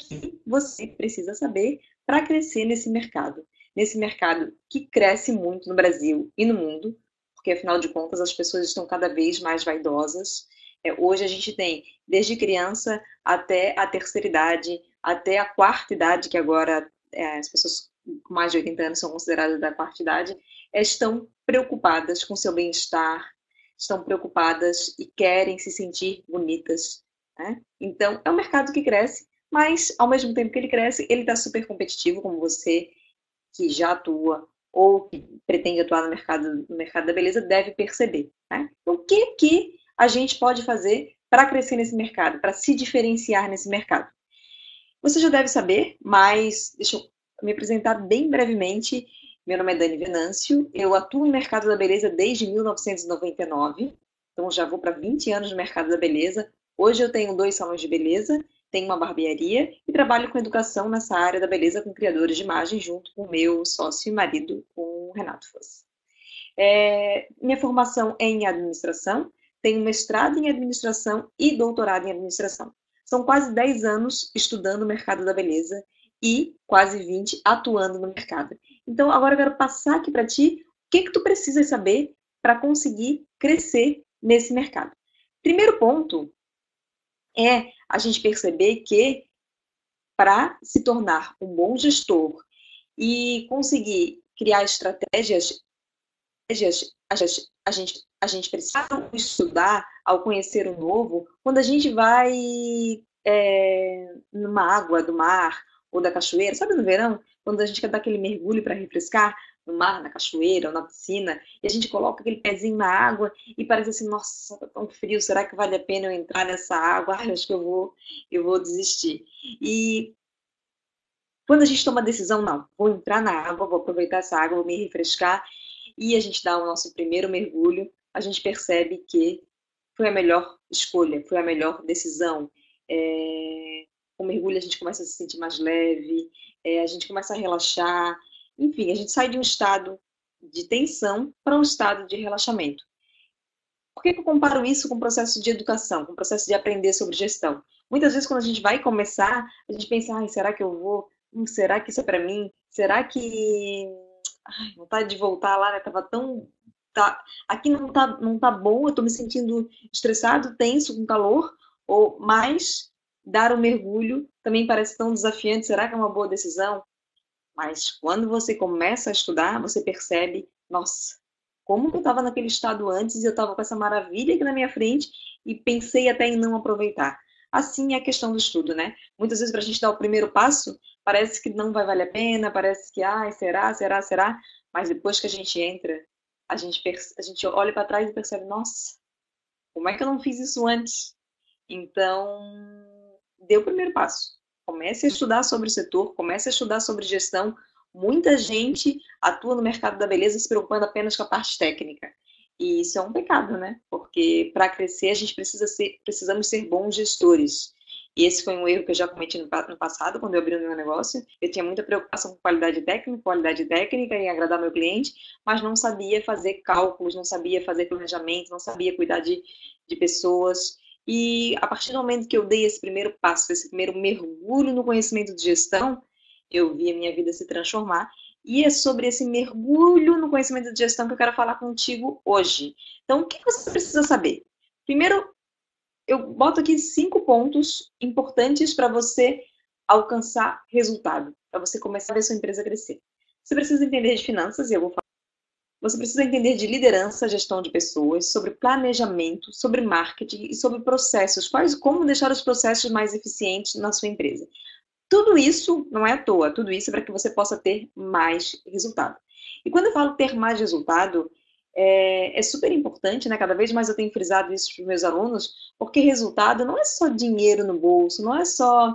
que você precisa saber para crescer nesse mercado. Nesse mercado que cresce muito no Brasil e no mundo, porque afinal de contas as pessoas estão cada vez mais vaidosas. Hoje a gente tem, desde criança até a terceira idade, até a quarta idade, que agora as pessoas com mais de 80 anos são consideradas da quarta idade, estão preocupadas com seu bem-estar, estão preocupadas e querem se sentir bonitas, né? Então, é um mercado que cresce, mas ao mesmo tempo que ele cresce, ele está super competitivo, como você que já atua ou que pretende atuar no mercado da beleza deve perceber, né? Então, o que a gente pode fazer para crescer nesse mercado, para se diferenciar nesse mercado? Você já deve saber, mas deixa eu me apresentar bem brevemente. Meu nome é Dani Venâncio, eu atuo no mercado da beleza desde 1999, então já vou para 20 anos no mercado da beleza. Hoje eu tenho 2 salões de beleza, tenho uma barbearia e trabalho com educação nessa área da beleza com criadores de imagem, junto com o meu sócio e marido, o Renato Fosse. Minha formação é em administração, tenho mestrado em administração e doutorado em administração. São quase 10 anos estudando o mercado da beleza e quase 20 atuando no mercado. Então, agora eu quero passar aqui para ti o que tu precisas saber para conseguir crescer nesse mercado. Primeiro ponto é a gente perceber que para se tornar um bom gestor e conseguir criar estratégias, a gente precisa estudar ao conhecer o novo quando a gente vai numa água do mar ou da cachoeira, sabe no verão? Quando a gente quer dar aquele mergulho para refrescar no mar, na cachoeira ou na piscina, e a gente coloca aquele pezinho na água e parece assim, nossa, tá tão frio, será que vale a pena eu entrar nessa água? Ai, acho que eu vou desistir. E quando a gente toma a decisão, não, vou entrar na água, vou aproveitar essa água, vou me refrescar, e a gente dá o nosso primeiro mergulho, a gente percebe que foi a melhor escolha, foi a melhor decisão. Com o mergulho a gente começa a se sentir mais leve, a gente começa a relaxar, enfim, a gente sai de um estado de tensão para um estado de relaxamento. Por que eu comparo isso com o processo de educação, com o processo de aprender sobre gestão? Muitas vezes, quando a gente vai começar, a gente pensa, ai, será que eu vou? Será que isso é para mim? Será que... Ai, vontade de voltar lá, né? Tava tão... Aqui não tá bom, eu tô me sentindo estressado, tenso, com calor, ou mais dar o mergulho também parece tão desafiante. Será que é uma boa decisão? Mas quando você começa a estudar, você percebe, nossa, como eu estava naquele estado antes e eu estava com essa maravilha aqui na minha frente e pensei até em não aproveitar. Assim é a questão do estudo, né? Muitas vezes, para a gente dar o primeiro passo, parece que não vai valer a pena, parece que, ai, será? Mas depois que a gente entra, a gente olha para trás e percebe, nossa, como é que eu não fiz isso antes? Então, dê o primeiro passo. Comece a estudar sobre o setor, comece a estudar sobre gestão. Muita gente atua no mercado da beleza se preocupando apenas com a parte técnica. E isso é um pecado, né? Porque para crescer a gente precisamos ser bons gestores. E esse foi um erro que eu já cometi no passado, quando eu abri o meu negócio. Eu tinha muita preocupação com qualidade técnica e agradar meu cliente, mas não sabia fazer cálculos, não sabia fazer planejamento, não sabia cuidar de pessoas. E a partir do momento que eu dei esse primeiro passo, esse primeiro mergulho no conhecimento de gestão, eu vi a minha vida se transformar. E é sobre esse mergulho no conhecimento de gestão que eu quero falar contigo hoje. Então, o que você precisa saber? Primeiro, eu boto aqui 5 pontos importantes para você alcançar resultado, para você começar a ver sua empresa crescer. Você precisa entender de finanças, e eu vou falar. Você precisa entender de liderança, gestão de pessoas, sobre planejamento, sobre marketing e sobre processos. Como deixar os processos mais eficientes na sua empresa. Tudo isso não é à toa, tudo isso é para que você possa ter mais resultado. E quando eu falo ter mais resultado, é super importante, né? Cada vez mais eu tenho frisado isso para os meus alunos, porque resultado não é só dinheiro no bolso, não é só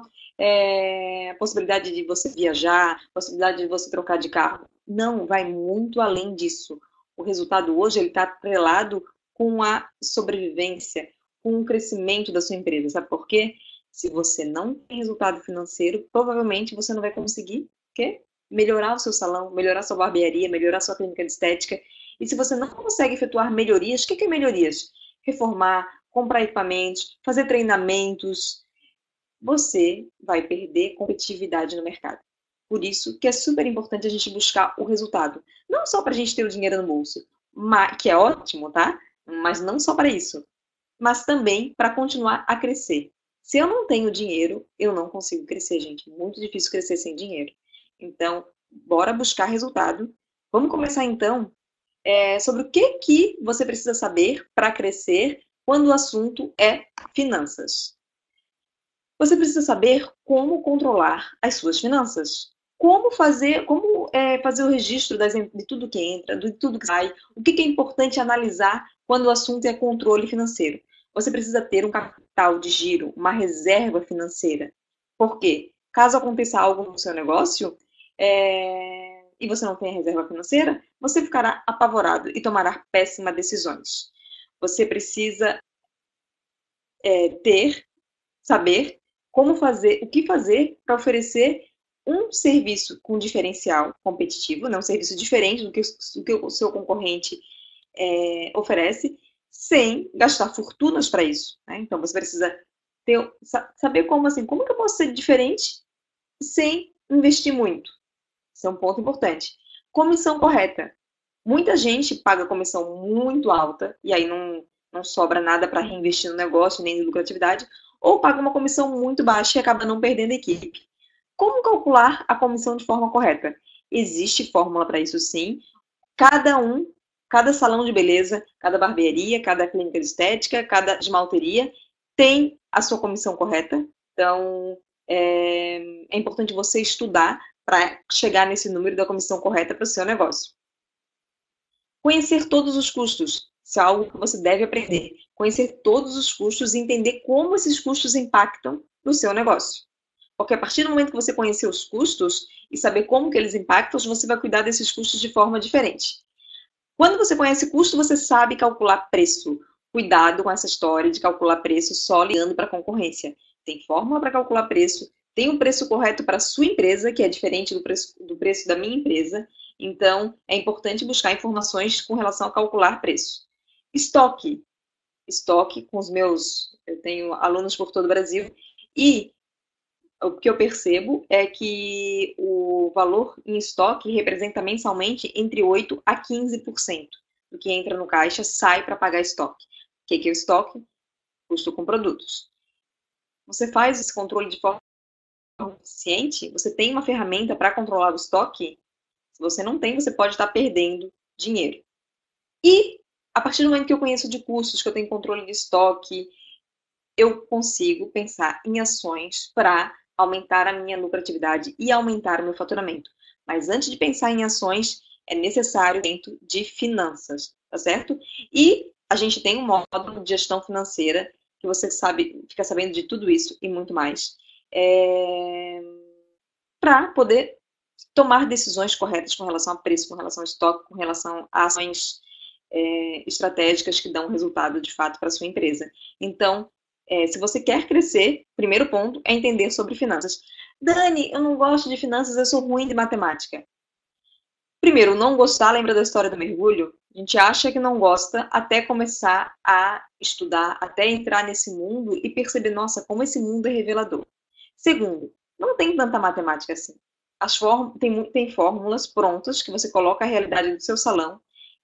a possibilidade de você viajar, possibilidade de você trocar de carro. Não, vai muito além disso. O resultado hoje ele está atrelado com a sobrevivência, com o crescimento da sua empresa. Sabe por quê? Se você não tem resultado financeiro, provavelmente você não vai conseguir melhorar o seu salão, melhorar a sua barbearia, melhorar a sua clínica de estética. E se você não consegue efetuar melhorias, o que é melhorias? Reformar, comprar equipamentos, fazer treinamentos, você vai perder competitividade no mercado. Por isso que é super importante a gente buscar o resultado. Não só para a gente ter o dinheiro no bolso, que é ótimo, tá? Mas não só para isso, mas também para continuar a crescer. Se eu não tenho dinheiro, eu não consigo crescer, gente. Muito difícil crescer sem dinheiro. Então, bora buscar resultado. Vamos começar então sobre o que você precisa saber para crescer quando o assunto é finanças. Você precisa saber como controlar as suas finanças. Como fazer o registro de tudo que entra, de tudo que sai. O que é importante analisar quando o assunto é controle financeiro. Você precisa ter um capital de giro, uma reserva financeira. Por quê? Caso aconteça algo no seu negócio e você não tenha reserva financeira, você ficará apavorado e tomará péssimas decisões. Você precisa saber o que fazer para oferecer um serviço com diferencial competitivo, né? Um serviço diferente do que o seu concorrente oferece, sem gastar fortunas para isso. Né? Então, você precisa saber como que eu posso ser diferente sem investir muito. Esse é um ponto importante. Comissão correta. Muita gente paga comissão muito alta, e aí não sobra nada para reinvestir no negócio, nem de lucratividade, ou paga uma comissão muito baixa e acaba não perdendo a equipe. Como calcular a comissão de forma correta? Existe fórmula para isso sim. Cada salão de beleza, cada barbearia, cada clínica de estética, cada esmalteria tem a sua comissão correta. Então, é importante você estudar para chegar nesse número da comissão correta para o seu negócio. Conhecer todos os custos. Isso é algo que você deve aprender. Conhecer todos os custos e entender como esses custos impactam no seu negócio. Porque a partir do momento que você conhecer os custos e saber como que eles impactam, você vai cuidar desses custos de forma diferente. Quando você conhece custo, você sabe calcular preço. Cuidado com essa história de calcular preço só olhando para a concorrência. Tem fórmula para calcular preço, tem um preço correto para a sua empresa, que é diferente do preço da minha empresa. Então, é importante buscar informações com relação a calcular preço. Estoque com eu tenho alunos por todo o Brasil, e o que eu percebo é que o valor em estoque representa mensalmente entre 8% a 15% do que entra no caixa sai para pagar estoque. O que é o estoque? Custo com produtos. Você faz esse controle de forma eficiente? Você tem uma ferramenta para controlar o estoque? Se você não tem, você pode estar perdendo dinheiro. E, a partir do momento que eu conheço de custos, que eu tenho controle de estoque, eu consigo pensar em ações para aumentar a minha lucratividade e aumentar o meu faturamento. Mas antes de pensar em ações, é necessário dentro de finanças, tá certo? E a gente tem um módulo de gestão financeira que você fica sabendo de tudo isso e muito mais, para poder tomar decisões corretas com relação a preço, com relação a estoque, com relação a ações estratégicas que dão resultado de fato para a sua empresa. Então, se você quer crescer, primeiro ponto é entender sobre finanças. Dani, eu não gosto de finanças, eu sou ruim de matemática. Primeiro, não gostar, lembra da história do mergulho? A gente acha que não gosta até começar a estudar, até entrar nesse mundo e perceber, nossa, como esse mundo é revelador. Segundo, não tem tanta matemática assim. Tem fórmulas prontas que você coloca a realidade do seu salão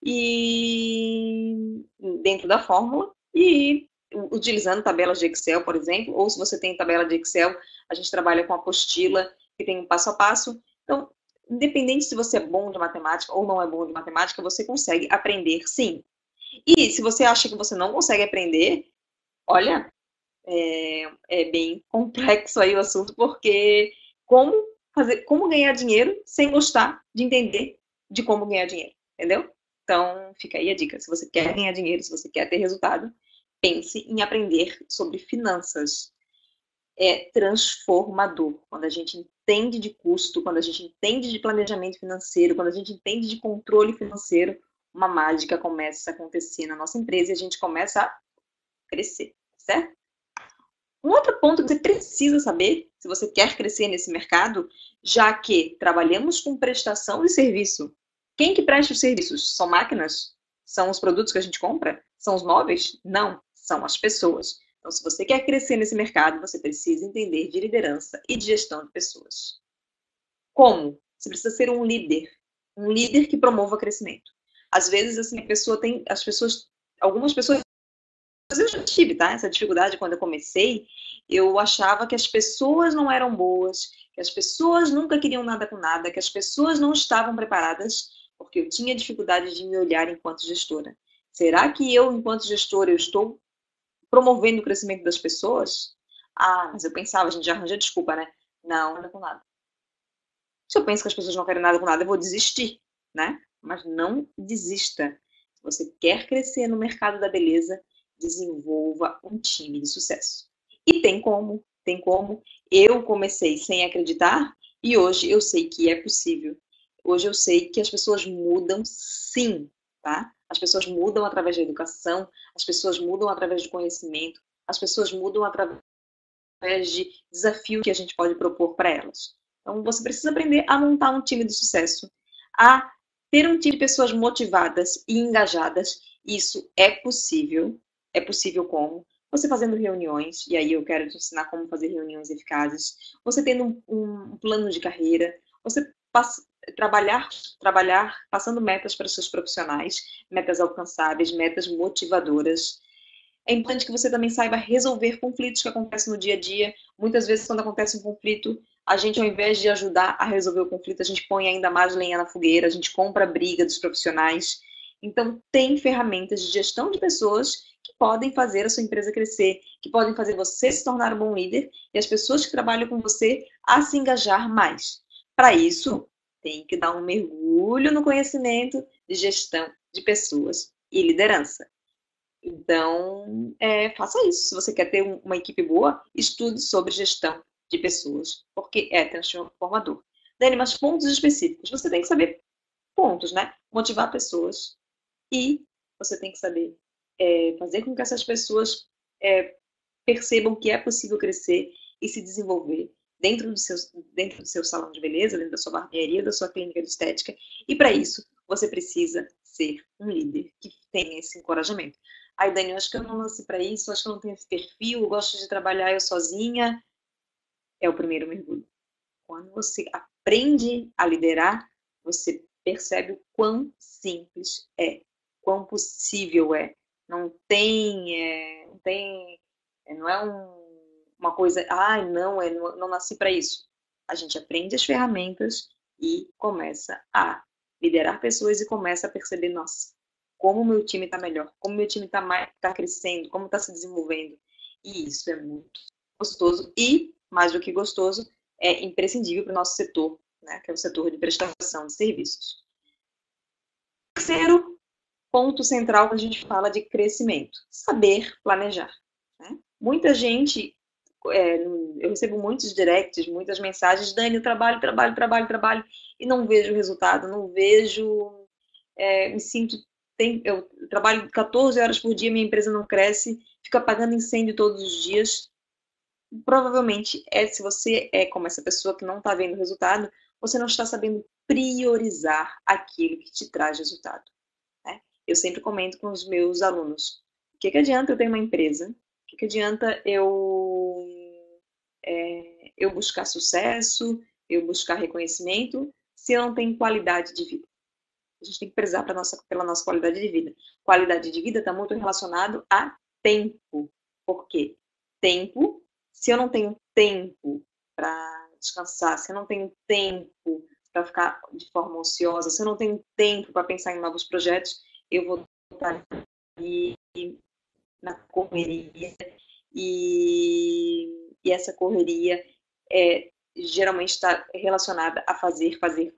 e dentro da fórmula e utilizando tabelas de Excel, por exemplo, ou se você tem tabela de Excel, a gente trabalha com apostila que tem um passo a passo. Então, independente se você é bom de matemática ou não é bom de matemática, você consegue aprender sim. E se você acha que você não consegue aprender, olha, é bem complexo aí o assunto, porque como ganhar dinheiro sem gostar de entender de como ganhar dinheiro, entendeu? Então, fica aí a dica. Se você quer ganhar dinheiro, se você quer ter resultado, pense em aprender sobre finanças. É transformador. Quando a gente entende de custo, quando a gente entende de planejamento financeiro, quando a gente entende de controle financeiro, uma mágica começa a acontecer na nossa empresa e a gente começa a crescer, certo? Um outro ponto que você precisa saber, se você quer crescer nesse mercado, já que trabalhamos com prestação de serviço. Quem que presta os serviços? São máquinas? São os produtos que a gente compra? São os móveis? Não, são as pessoas. Então, se você quer crescer nesse mercado, você precisa entender de liderança e de gestão de pessoas. Como? Você precisa ser um líder que promova crescimento. Às vezes, assim, algumas pessoas, eu já tive, tá? Essa dificuldade quando eu comecei, eu achava que as pessoas não eram boas, que as pessoas nunca queriam nada com nada, que as pessoas não estavam preparadas, porque eu tinha dificuldade de me olhar enquanto gestora. Será que eu, enquanto gestora, eu estou promovendo o crescimento das pessoas? Ah, mas eu pensava, a gente já arranja desculpa, né? Não, nada com nada. Se eu penso que as pessoas não querem nada com nada, eu vou desistir, né? Mas não desista. Se você quer crescer no mercado da beleza, desenvolva um time de sucesso. E tem como, tem como. Eu comecei sem acreditar e hoje eu sei que é possível. Hoje eu sei que as pessoas mudam sim, tá? As pessoas mudam através da educação, as pessoas mudam através do conhecimento, as pessoas mudam através de desafios que a gente pode propor para elas. Então, você precisa aprender a montar um time de sucesso, a ter um time de pessoas motivadas e engajadas. Isso é possível. É possível como? Você fazendo reuniões, e aí eu quero te ensinar como fazer reuniões eficazes. Você tendo um plano de carreira. Você trabalhar passando metas para os seus profissionais, metas alcançáveis, metas motivadoras. É importante que você também saiba resolver conflitos que acontecem no dia a dia. Muitas vezes, quando acontece um conflito, a gente, ao invés de ajudar a resolver o conflito, a gente põe ainda mais lenha na fogueira, a gente compra a briga dos profissionais. Então, tem ferramentas de gestão de pessoas que podem fazer a sua empresa crescer, que podem fazer você se tornar um bom líder e as pessoas que trabalham com você a se engajar mais. Para isso, tem que dar um mergulho no conhecimento de gestão de pessoas e liderança. Então, faça isso. Se você quer ter uma equipe boa, estude sobre gestão de pessoas, porque é transformador. Dani, mas pontos específicos. Você tem que saber pontos, né? Motivar pessoas e você tem que saber fazer com que essas pessoas percebam que é possível crescer e se desenvolver dentro do seu salão de beleza, dentro da sua barbearia, da sua clínica de estética. E para isso, você precisa ser um líder que tenha esse encorajamento. Ai, Dani, eu acho que eu não nasci para isso, acho que eu não tenho esse perfil, eu gosto de trabalhar eu sozinha. É o primeiro mergulho. Quando você aprende a liderar, você percebe o quão simples é, quão possível é. Não é uma coisa, não nasci para isso. A gente aprende as ferramentas e começa a liderar pessoas e começa a perceber, nossa, como o meu time está melhor, como o meu time está crescendo, como está se desenvolvendo. E isso é muito gostoso e, mais do que gostoso, é imprescindível para o nosso setor, né, que é o setor de prestação de serviços. Terceiro ponto central quando a gente fala de crescimento, saber planejar. Né? Muita gente, eu recebo muitos directs, muitas mensagens, Dani, eu trabalho, e não vejo resultado, não vejo, me sinto, eu trabalho 14 horas por dia, minha empresa não cresce, fica apagando incêndio todos os dias. Provavelmente, se você é como essa pessoa que não está vendo resultado, você não está sabendo priorizar aquilo que te traz resultado. Eu sempre comento com os meus alunos, o que adianta eu ter uma empresa? O que adianta eu buscar sucesso, eu buscar reconhecimento, se eu não tenho qualidade de vida? A gente tem que prezar pela nossa qualidade de vida. Qualidade de vida está muito relacionado a tempo. Por quê? Tempo, se eu não tenho tempo para descansar, se eu não tenho tempo para ficar de forma ociosa, se eu não tenho tempo para pensar em novos projetos, eu vou estar ali na correria e essa correria geralmente está relacionada a fazer,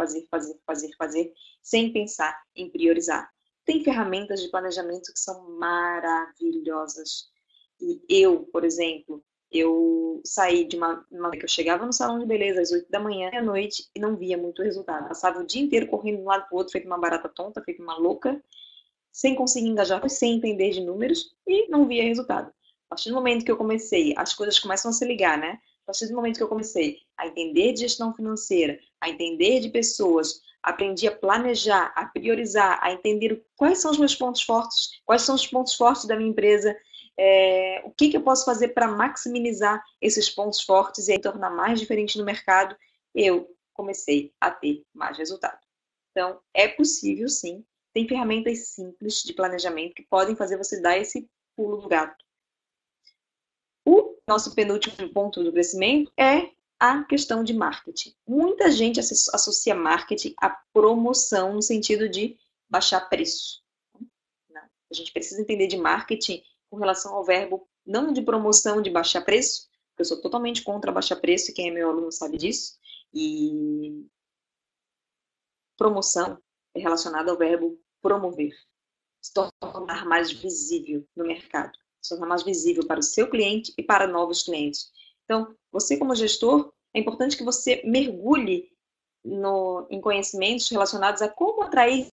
sem pensar em priorizar. Tem ferramentas de planejamento que são maravilhosas. E eu, por exemplo, eu saí de uma que eu chegava no salão de beleza às 8 da manhã à noite e não via muito resultado. Passava o dia inteiro correndo de um lado para o outro, feito uma barata tonta, feito uma louca, sem conseguir engajar, sem entender de números e não via resultado. A partir do momento que eu comecei, as coisas começam a se ligar, né? A partir do momento que eu comecei a entender de gestão financeira, a entender de pessoas, aprendi a planejar, a priorizar, a entender quais são os meus pontos fortes, quais são os pontos fortes da minha empresa, O que eu posso fazer para maximizar esses pontos fortes e aí tornar mais diferente no mercado? Eu comecei a ter mais resultado. Então, é possível sim. Tem ferramentas simples de planejamento que podem fazer você dar esse pulo do gato. O nosso penúltimo ponto do crescimento é a questão de marketing. Muita gente associa marketing à promoção no sentido de baixar preço. A gente precisa entender de marketing com relação ao verbo não de promoção de baixar preço, porque eu sou totalmente contra baixar preço, e quem é meu aluno sabe disso. E promoção é relacionada ao verbo promover, se tornar mais visível no mercado, se tornar mais visível para o seu cliente e para novos clientes. Então, você como gestor, é importante que você mergulhe em conhecimentos relacionados a como atrair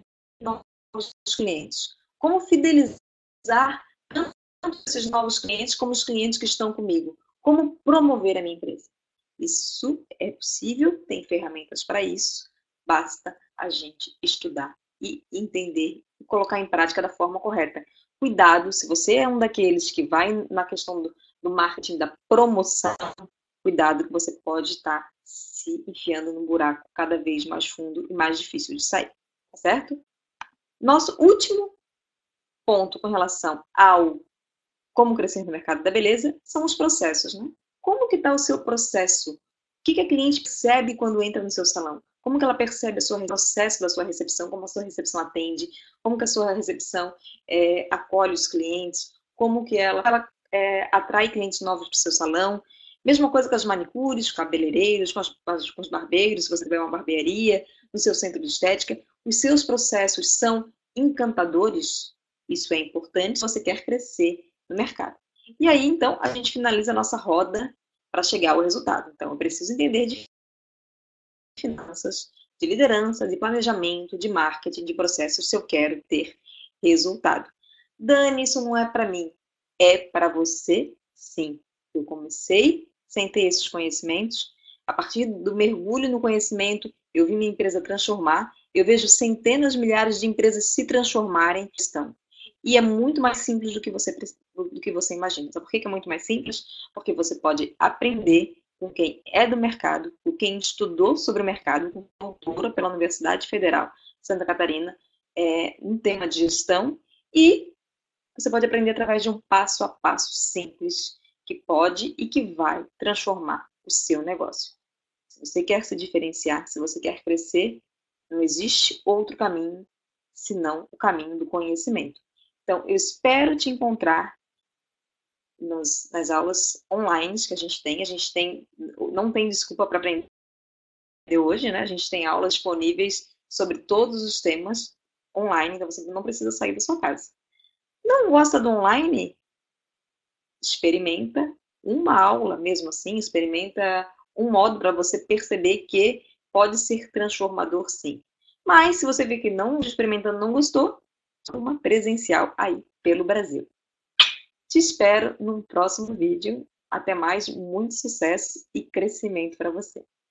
novos clientes, como fidelizar tanto esses novos clientes como os clientes que estão comigo, como promover a minha empresa. Isso é possível, tem ferramentas para isso, basta a gente estudar e entender e colocar em prática da forma correta. Cuidado, se você é um daqueles que vai na questão do marketing da promoção, cuidado que você pode estar se enfiando num buraco cada vez mais fundo e mais difícil de sair, tá certo? Nosso último ponto com relação ao como crescer no mercado da beleza são os processos, né? Como que está o seu processo? O que a cliente percebe quando entra no seu salão? Como que ela percebe o processo da sua recepção, como a sua recepção atende, como que a sua recepção acolhe os clientes, como que ela atrai clientes novos para o seu salão. Mesma coisa com as manicures, cabeleireiros, com os barbeiros, se você tiver uma barbearia, no seu centro de estética. Os seus processos são encantadores? Isso é importante se você quer crescer no mercado. E aí, então, a gente finaliza a nossa roda para chegar ao resultado. Então, eu preciso entender de finanças, de liderança, de planejamento, de marketing, de processos, se eu quero ter resultado. Dani, isso não é para mim. É para você, sim. Eu comecei sem ter esses conhecimentos. A partir do mergulho no conhecimento, eu vi minha empresa transformar. Eu vejo centenas, milhares de empresas se transformarem em questão. E é muito mais simples do que você imagina. Sabe por que é muito mais simples? Porque você pode aprender com quem é do mercado, com quem estudou sobre o mercado, com doutora pela Universidade Federal de Santa Catarina, um tema de gestão, e você pode aprender através de um passo a passo simples que pode e que vai transformar o seu negócio. Se você quer se diferenciar, se você quer crescer, não existe outro caminho senão o caminho do conhecimento. Então, eu espero te encontrar nas aulas online que a gente tem, não tem desculpa para aprender hoje, né? A gente tem aulas disponíveis sobre todos os temas online, então você não precisa sair da sua casa. Não gosta do online? Experimenta uma aula mesmo assim, experimenta um modo para você perceber que pode ser transformador sim. Mas se você vê que não experimentando não gostou, uma presencial aí pelo Brasil. Te espero no próximo vídeo. Até mais, muito sucesso e crescimento para você.